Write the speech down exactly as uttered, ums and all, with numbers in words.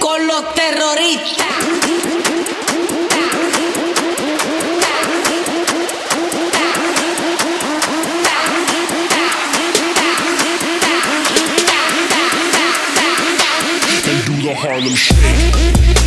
con los terroristas. And do the Harlem Shake.